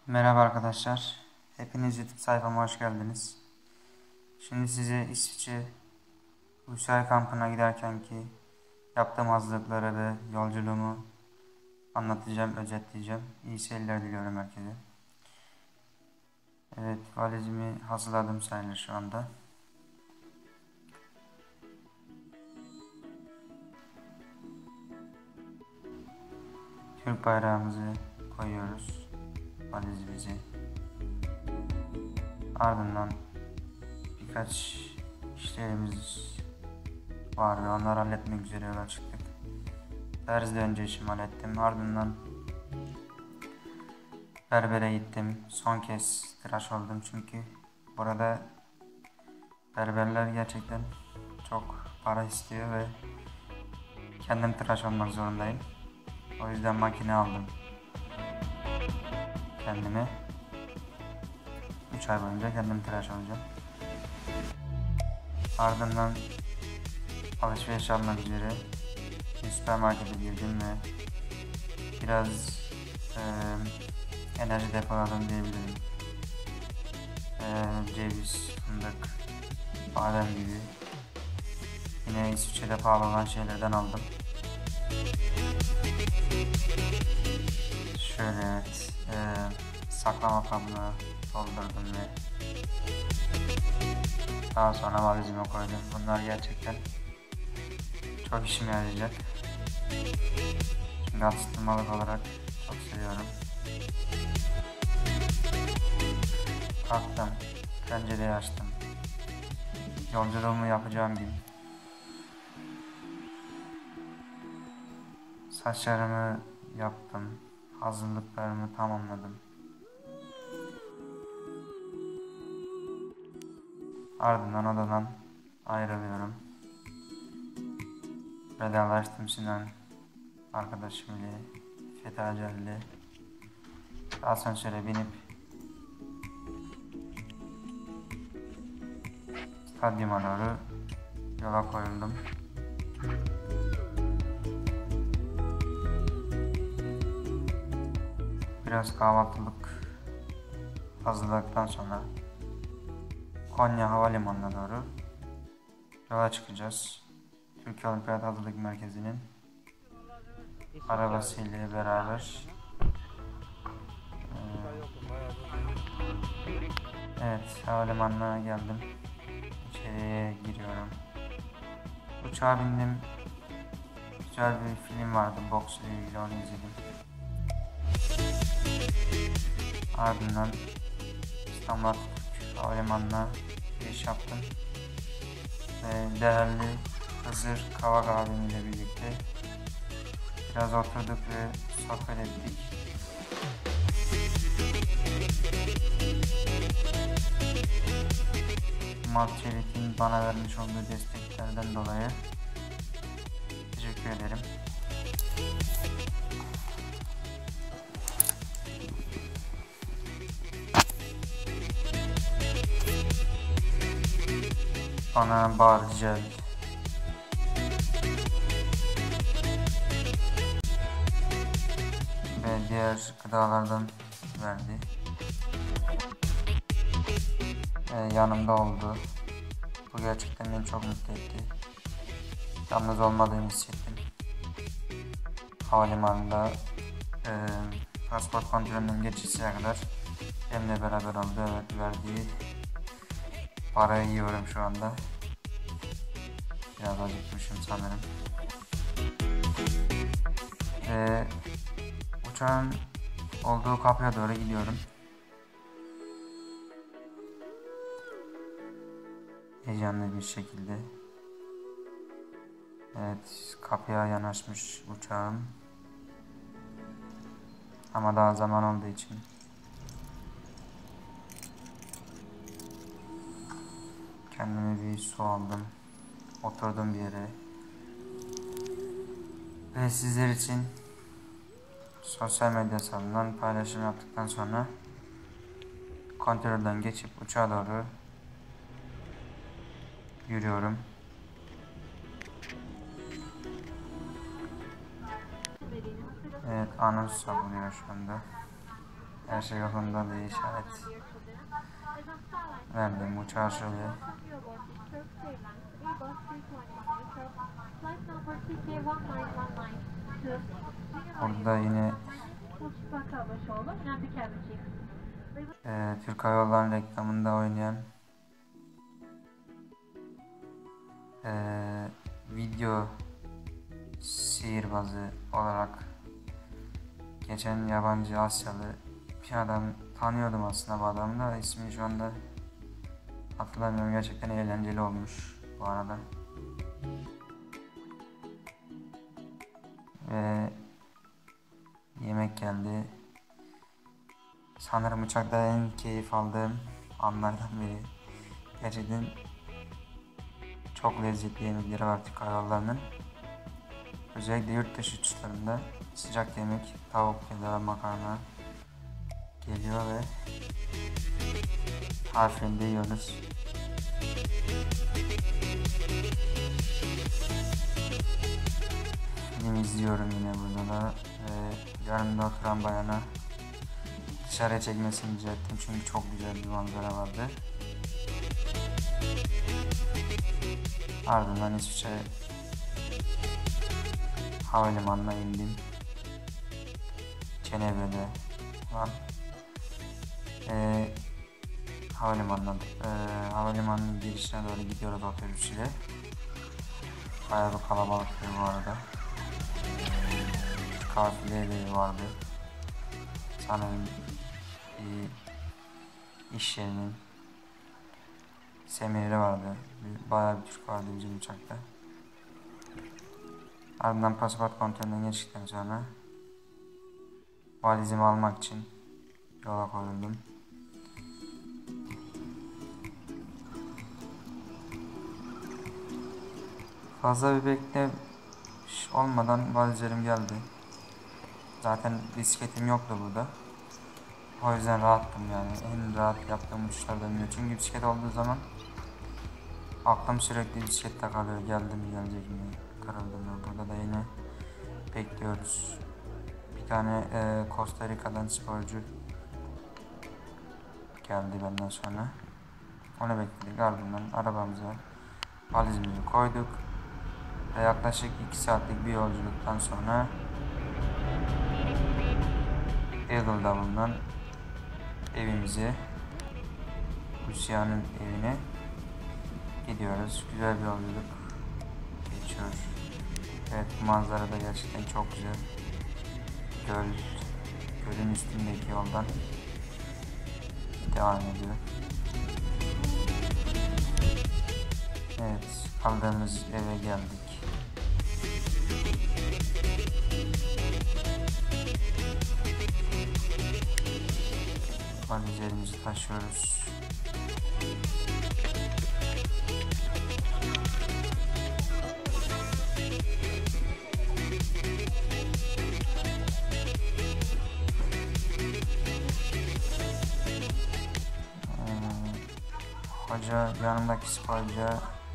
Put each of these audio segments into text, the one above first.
Merhaba arkadaşlar. Hepiniz YouTube sayfama hoş geldiniz. Şimdi size İsviçre Ulusal Kampı'na giderken ki yaptığım hazırlıkları ve yolculuğumu anlatacağım, özetleyeceğim. İyi seyirler diliyorum herkese. Evet, valizimi hazırladım sayılır şu anda. Türk bayrağımızı koyuyoruz valizimizi. Ardından birkaç işlerimiz vardı. Onları halletmek üzere yola çıktık. Terzide önce işimi hallettim. Ardından berbere gittim. Son kez tıraş oldum çünkü burada berberler gerçekten çok para istiyor ve kendim tıraş olmak zorundayım. O yüzden makine aldım kendime. 3 ay boyunca kendim tıraş olacağım. Ardından alışveriş almak üzere bir süpermarkete girdim ve biraz enerji depoladım diyebilirim. Ceviz, fındık, badem gibi yine İsviçre'de pahalı olan şeylerden aldım. Şöyle evet, saklama kabına doldurdum ve daha sonra valizime koydum. Bunlar gerçekten çok işime yarayacak. Çünkü atıştırmalık olarak çok seviyorum. Kalktım, pencereyi açtım. Yolculuğumu yapacağım gün. Saçlarımı yaptım. Hazırlıklarımı tamamladım. Ardından odadan ayrılıyorum. Vedalaştım Sinan arkadaşım ile, Fethi Acar ile. Asansöre binip stadyuma doğru yola koyuldum. Biraz kahvaltılık hazırladıktan sonra Konya Havalimanı'na doğru yola çıkacağız. Türkiye Olimpiyat Hazırlık Merkezi'nin arabasıyla beraber. Evet, havalimanına geldim. İçeriye giriyorum. Uçağa bindim. Güzel bir film vardı, boks ile ilgili, onu izledim. Ardından İstanbul Atatürk Havalimanı'na giriş yaptım. Ve değerli Hızır Kavak abimle birlikte biraz oturduk ve sohbet ettik. Marçelik'in bana vermiş olduğu desteklerden dolayı teşekkür ederim. Bana barcel ve diğer gıdalardan verdi. Yanımda oldu. Bu gerçekten beni çok mutlu etti. Yalnız olmadığımı hissettim. Havalimanında pasport kontrolünün geçişine kadar benimle beraber oldu. Evet, verdiği parayı yiyorum şu anda. Biraz acıkmışım sanırım. Uçağın olduğu kapıya doğru gidiyorum. Heyecanlı bir şekilde. Evet, kapıya yanaşmış uçağım. Ama daha zaman olduğu için kendime bir su aldım. Oturdum bir yere. Ve sizler için sosyal medya hesabından paylaşım yaptıktan sonra kontrolden geçip uçağa doğru yürüyorum. Evet, anons yapılıyor şu anda. Her şey yolunda diye işaret verdim. Uçağı açılıyor. Burada yine Türk Hava Yolları'nın reklamında oynayan video sihirbazı olarak geçen yabancı Asyalı bir adam tanıyordum aslında, bu adamı da ismini şu anda hatırlamıyorum. Gerçekten eğlenceli olmuş bu arada. Ve yemek geldi. Sanırım uçakta en keyif aldığım anlardan biri. Gerçekten çok lezzetli yemekleri var Türk Hava Yolları'nın. Özellikle yurt dışı uçuşlarında sıcak yemek, tavuk ya da makarna geliyor ve harfinde yiyoruz. Film izliyorum yine burada da ve yanımda oturan bayana dışarıya çekmesini rica ettim çünkü çok güzel bir manzara vardı. Ardından İsviçre havalimanına indim. Cenevre'de var. Havalimanının girişine doğru gidiyoruz otobüs ile. Bayağı bir kalabalıktı bu arada. Kafileleri vardı. Sanırım bir iş yerinin semineri vardı. Bayağı bir Türk vardı bizim uçakta. Ardından pasaport kontrolünden geçtikten sonra valizimi almak için yola koyuldum. Fazla bir bekle olmadan valizlerim geldi. Zaten bisikletim yoktu burada. O yüzden rahattım yani. En rahat yaptığım uçuşlardan biri. Çünkü bisiklet olduğu zaman aklım sürekli bisiklette kalıyor. Geldi mi, gelecek mi, kırıldı mı? Burada da yine bekliyoruz. Bir tane Costa Rica'dan sporcu geldi benden sonra. Onu bekledik. Ardından arabamıza valizimizi koyduk. Ve yaklaşık 2 saatlik bir yolculuktan sonra Eagle'da bulunan evimize, Lucia'nın evine gidiyoruz. Güzel bir yolculuk geçiyor. Evet, bu manzara da gerçekten çok güzel. Gölün üstündeki yoldan devam ediyor. Evet, kaldığımız eve geldik. Valizlerimizi taşıyoruz. Hoca, yanımdaki sporcuya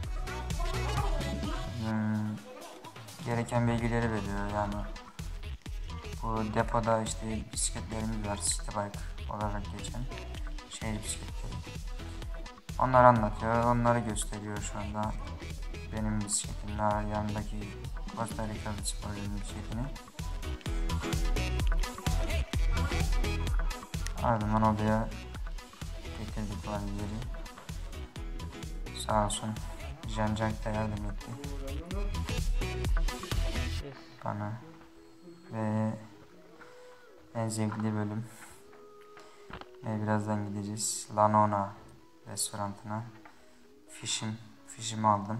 gereken bilgileri veriyor. Yani bu depoda işte bisikletlerimiz var, city bike olarak geçen şehir bisikletleri. Onları anlatıyor, onları gösteriyor şu anda. Benim bisikletimle yanındaki Costa Rica'lı sporcunun bisikletini. Ardından odaya getirdik valizleri. Sağ olsun Jean-Jacques da yardım etti bana. Ve en zevkli bölüm. Birazdan gideceğiz La Nona restorantına. Fişimi aldım.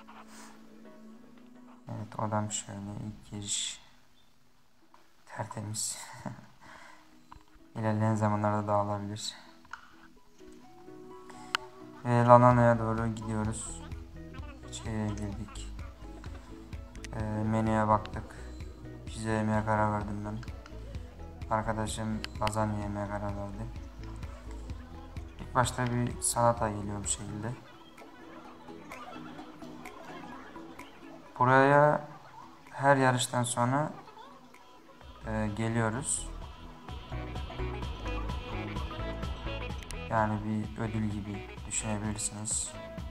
Evet, odam şöyle, ilk giriş tertemiz. İlerleyen zamanlarda dağılabilir. Ve La Nona'ya doğru gidiyoruz. İçeriye girdik. Menüye baktık. Pizza yemeye karar verdim ben. Arkadaşım lazanya yemeye karar verdi. İlk başta bir salata geliyor bu şekilde. Buraya her yarıştan sonra geliyoruz. Yani bir ödül gibi düşünebilirsiniz.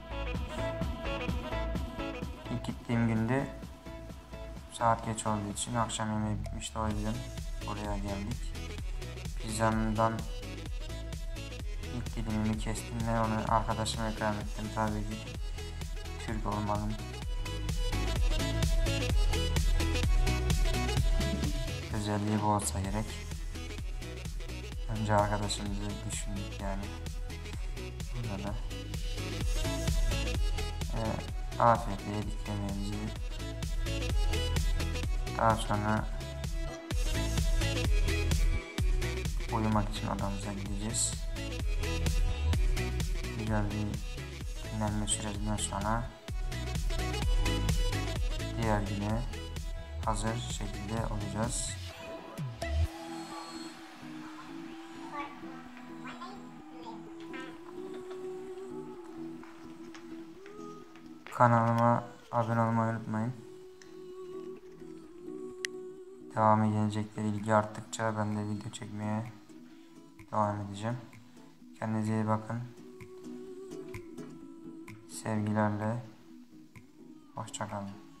İlk gittiğim günde saat geç olduğu için akşam yemeği bitmişti, o yüzden buraya geldik. Pizzamdan ilk dilimimi kestim ve onu arkadaşıma ikram ettim. Tabii ki Türk olmanın özelliği bu olsa gerek. Önce arkadaşımızı düşündük yani. Burada da afiyetle yedik yemeğimizi. Daha sonra uyumak için odamıza gideceğiz. Güzel bir dinlenme sürecinden sonra diğer güne hazır şekilde olacağız. Kanalıma abone olmayı unutmayın. Devamı gelecekleri ilgi arttıkça ben de video çekmeye devam edeceğim. Kendinize iyi bakın. Sevgilerle. Hoşça kalın.